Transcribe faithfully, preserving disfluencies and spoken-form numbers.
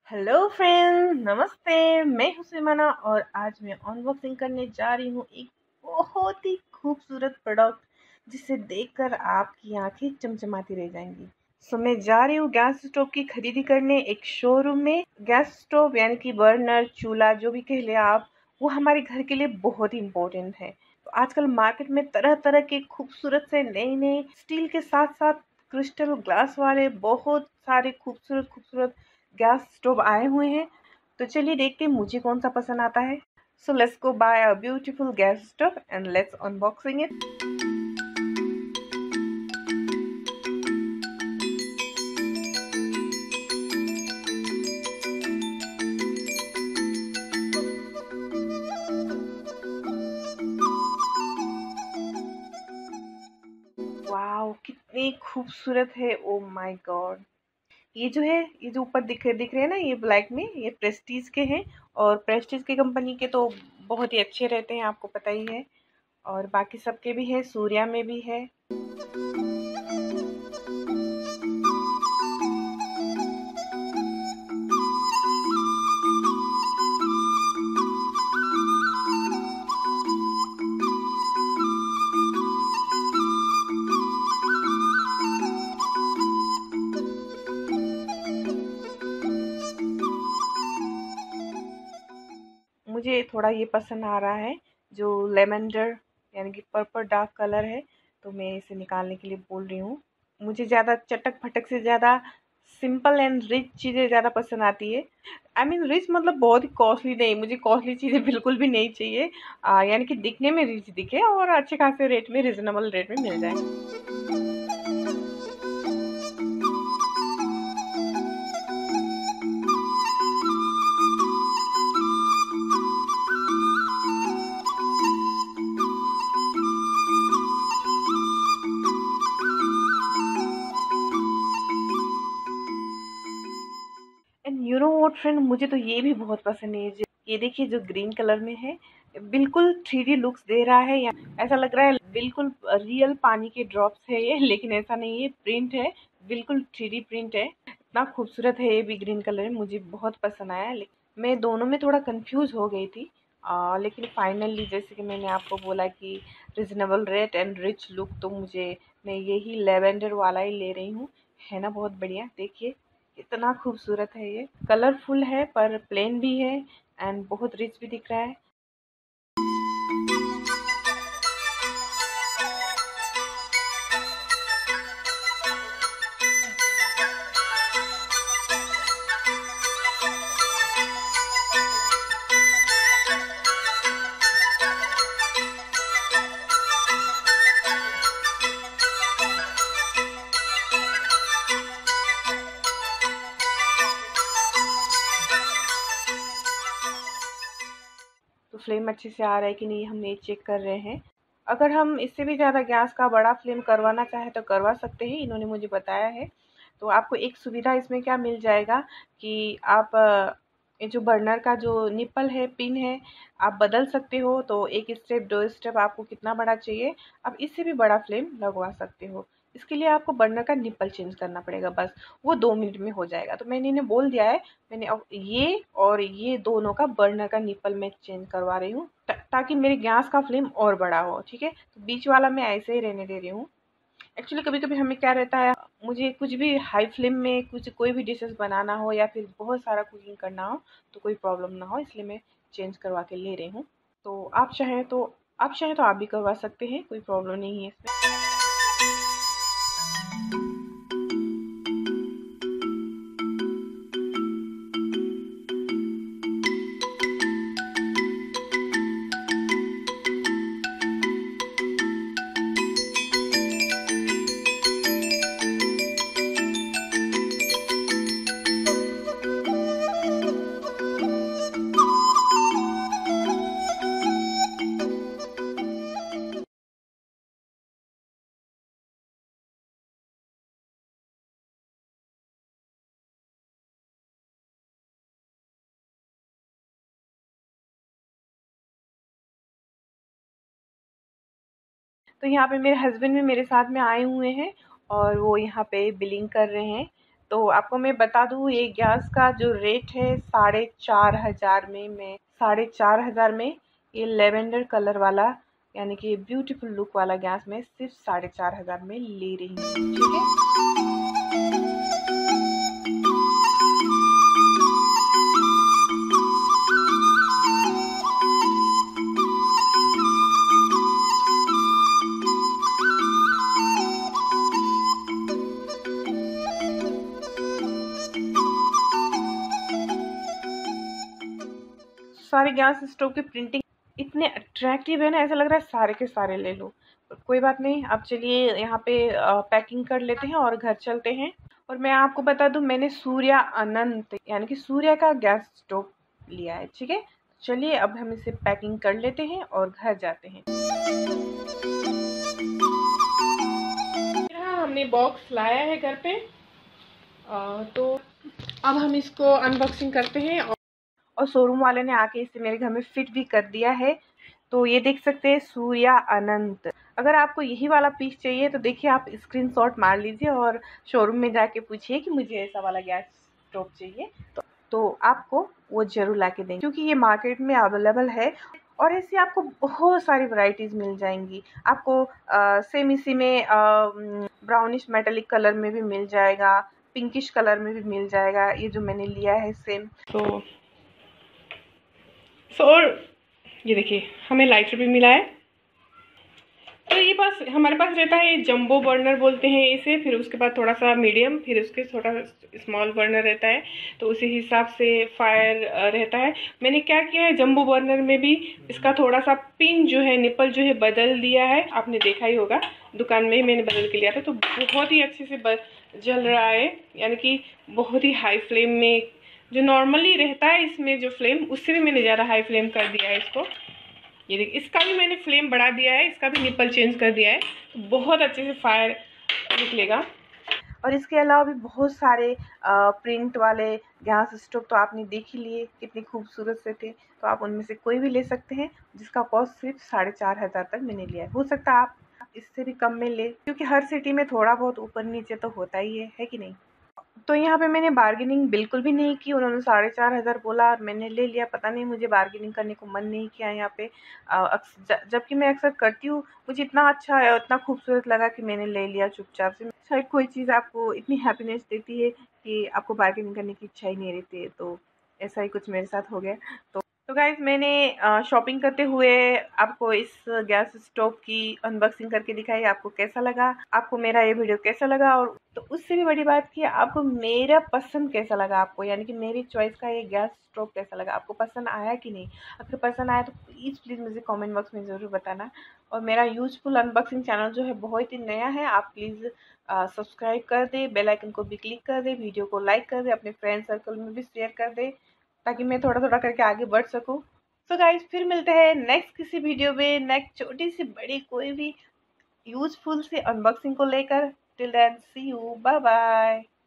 Hello friends, नमस्ते। मैं हूं सिमाना और आज मैं अनबॉक्सिंग करने जा रही हूं एक बहुत ही खूबसूरत प्रोडक्ट जिसे देखकर आपकी आंखें चमचमाती रह जाएंगी। सो मैं जा रही हूँ गैस स्टोव की खरीदी करने एक शोरूम में। गैस स्टोव यानी कि बर्नर, चूल्हा, जो भी कह ले आप, वो हमारे घर के लिए बहुत ही इम्पोर्टेंट है। तो आजकल मार्केट में तरह तरह के खूबसूरत से नए नए स्टील के साथ साथ क्रिस्टल ग्लास वाले बहुत सारे खूबसूरत खूबसूरत गैस स्टोव आए हुए हैं। तो चलिए देखते हैं मुझे कौन सा पसंद आता है। So let's go buy a beautiful gas stove and let's unboxing it. Wow, कितनी खूबसूरत है। Oh my god. ये जो है, ये जो ऊपर दिख दिख रहे हैं ना, ये ब्लैक में, ये प्रेस्टीज के हैं। और प्रेस्टीज की कंपनी के तो बहुत ही अच्छे रहते हैं, आपको पता ही है। और बाकी सबके भी है, सूर्या में भी है। मुझे थोड़ा ये पसंद आ रहा है, जो लेवेंडर यानी कि पर्पल डार्क कलर है। तो मैं इसे निकालने के लिए बोल रही हूँ। मुझे ज़्यादा चटक फटक से ज़्यादा सिंपल एंड रिच चीज़ें ज़्यादा पसंद आती है। आई मीन रिच मतलब बहुत ही कॉस्टली नहीं, मुझे कॉस्टली चीज़ें बिल्कुल भी नहीं चाहिए। आ, यानी कि दिखने में रिच दिखे और अच्छे खासे रेट में, रिजनेबल रेट में मिल जाए। And you know what friend, मुझे तो ये भी बहुत पसंद है। जो ये देखिए, जो ग्रीन कलर में है, बिल्कुल थ्री डी लुक्स दे रहा है। या ऐसा लग रहा है बिल्कुल रियल पानी के ड्रॉप्स है ये, लेकिन ऐसा नहीं है, प्रिंट है, बिल्कुल थ्री डी प्रिंट है। इतना खूबसूरत है, ये भी ग्रीन कलर है, मुझे बहुत पसंद आया। लेकिन मैं दोनों में थोड़ा कंफ्यूज हो गई थी। आ, लेकिन फाइनली, जैसे कि मैंने आपको बोला कि reasonable rate and rich look, तो मुझे मैं यही लेवेंडर वाला ही ले रही हूँ। है ना बहुत बढ़िया। देखिए कितना खूबसूरत है, ये कलरफुल है पर प्लेन भी है एंड बहुत रिच भी दिख रहा है। तो फ्लेम अच्छे से आ रहा है कि नहीं, हम ये चेक कर रहे हैं। अगर हम इससे भी ज़्यादा गैस का बड़ा फ्लेम करवाना चाहें तो करवा सकते हैं, इन्होंने मुझे बताया है। तो आपको एक सुविधा इसमें क्या मिल जाएगा कि आप अ, ये जो बर्नर का जो निप्पल है, पिन है, आप बदल सकते हो। तो एक स्टेप, दो स्टेप, आपको कितना बड़ा चाहिए, आप इससे भी बड़ा फ्लेम लगवा सकते हो। इसके लिए आपको बर्नर का निप्पल चेंज करना पड़ेगा, बस वो दो मिनट में हो जाएगा। तो मैंने इन्हें बोल दिया है, मैंने अब ये और ये दोनों का बर्नर का निप्पल मैं चेंज करवा रही हूँ, ता, ताकि मेरे गैस का फ्लेम और बड़ा हो। ठीक है, तो बीच वाला मैं ऐसे ही रहने दे रही हूँ। एक्चुअली कभी कभी हमें क्या रहता है, मुझे कुछ भी हाई फ्लेम में कुछ कोई भी डिशेस बनाना हो या फिर बहुत सारा कुकिंग करना हो, तो कोई प्रॉब्लम ना हो, इसलिए मैं चेंज करवा के ले रही हूँ। तो आप चाहें तो आप चाहें तो आप भी करवा सकते हैं, कोई प्रॉब्लम नहीं है इसमें। तो यहाँ पे मेरे हस्बैंड भी मेरे साथ में आए हुए हैं और वो यहाँ पे बिलिंग कर रहे हैं। तो आपको मैं बता दूँ, ये गैस का जो रेट है साढ़े चार हज़ार में मैं साढ़े चार हज़ार में ये लेवेंडर कलर वाला यानी कि ब्यूटीफुल लुक वाला गैस में सिर्फ साढ़े चार हज़ार में ले रही हूँ। ठीक है। सारे गैस स्टोव की प्रिंटिंग इतने अट्रैक्टिव है ना, ऐसा लग रहा है सारे के सारे ले लो। कोई बात नहीं, अब चलिए यहाँ पे पैकिंग कर लेते हैं और घर चलते हैं। और मैं आपको बता दूं, मैंने सूर्या अनंत यानी कि सूर्या का गैस स्टोव लिया है। ठीक है, चलिए अब हम इसे पैकिंग कर लेते हैं और घर जाते हैं। हमने बॉक्स लाया है घर पे, आ, तो अब हम इसको अनबॉक्सिंग करते हैं। और, और शोरूम वाले ने आके इसे मेरे घर में फिट भी कर दिया है। तो ये देख सकते हैं सूर्या अनंत। अगर आपको यही वाला पीस चाहिए तो देखिए आप स्क्रीनशॉट मार लीजिए और शोरूम में जाके पूछिए कि मुझे ऐसा वाला गैस स्टोव चाहिए, तो, तो आपको वो जरूर ला के देंगे, क्योंकि ये मार्केट में अवेलेबल है। और ऐसी आपको बहुत सारी वैरायटीज़ मिल जाएंगी। आपको आ, सेम इसी में ब्राउनिश मेटेलिक कलर में भी मिल जाएगा, पिंकिश कलर में भी मिल जाएगा। ये जो मैंने लिया है सेम। तो सो ये देखिए हमें लाइटर भी मिला है। तो ये पास हमारे पास रहता है जंबो बर्नर बोलते हैं इसे, फिर उसके बाद थोड़ा सा मीडियम, फिर उसके थोड़ा स्मॉल बर्नर रहता है। तो उसी हिसाब से फायर रहता है। मैंने क्या किया है, जंबो बर्नर में भी इसका थोड़ा सा पिन जो है, निपल जो है बदल दिया है। आपने देखा ही होगा, दुकान में ही मैंने बदल के लिया था। तो बहुत ही अच्छे से जल रहा है, यानी कि बहुत ही हाई फ्लेम में, जो नॉर्मली रहता है इसमें जो फ्लेम, उससे भी मैंने ज़्यादा हाई फ्लेम कर दिया है इसको। ये देखिए इसका भी मैंने फ्लेम बढ़ा दिया है, इसका भी निपल चेंज कर दिया है। तो बहुत अच्छे से फायर निकलेगा। और इसके अलावा भी बहुत सारे आ, प्रिंट वाले गैस स्टोव तो आपने देख ही लिए कितने खूबसूरत से थे। तो आप उनमें से कोई भी ले सकते हैं, जिसका कॉस्ट सिर्फ साढ़े चार हज़ार तक मैंने लिया है। हो सकता है आप इससे भी कम में ले, क्योंकि हर सिटी में थोड़ा बहुत ऊपर नीचे तो होता ही है, है कि नहीं। तो यहाँ पे मैंने बार्गेनिंग बिल्कुल भी नहीं की। उन्होंने साढ़े चार हज़ार बोला और मैंने ले लिया। पता नहीं मुझे बार्गेनिंग करने को मन नहीं किया यहाँ पे, जबकि मैं अक्सर करती हूँ। मुझे इतना अच्छा है, इतना खूबसूरत लगा कि मैंने ले लिया चुपचाप से। शायद कोई चीज़ आपको इतनी हैप्पीनेस देती है कि आपको बार्गेनिंग करने की इच्छा ही नहीं रहती है। तो ऐसा ही कुछ मेरे साथ हो गया। तो तो गाइज मैंने शॉपिंग करते हुए आपको इस गैस स्टोव की अनबॉक्सिंग करके दिखाई। आपको कैसा लगा, आपको मेरा ये वीडियो कैसा लगा, और तो उससे भी बड़ी बात कि आपको मेरा पसंद कैसा लगा, आपको यानी कि मेरी चॉइस का ये गैस स्टोव कैसा लगा, आपको पसंद आया कि नहीं। अगर पसंद आया तो प्लीज़ प्लीज़ मुझे कमेंट बॉक्स में ज़रूर बताना। और मेरा यूजफुल अनबॉक्सिंग चैनल जो है बहुत ही नया है, आप प्लीज़ सब्सक्राइब कर दे, बेल आइकन को भी क्लिक कर दे, वीडियो को लाइक कर दे, अपने फ्रेंड सर्कल में भी शेयर कर दे, ताकि मैं थोड़ा थोड़ा करके आगे बढ़ सकूं। सो गाइज फिर मिलते हैं नेक्स्ट किसी वीडियो में, नेक्स्ट छोटी सी बड़ी कोई भी यूजफुल सी अनबॉक्सिंग को लेकर। Till then see you, bye bye.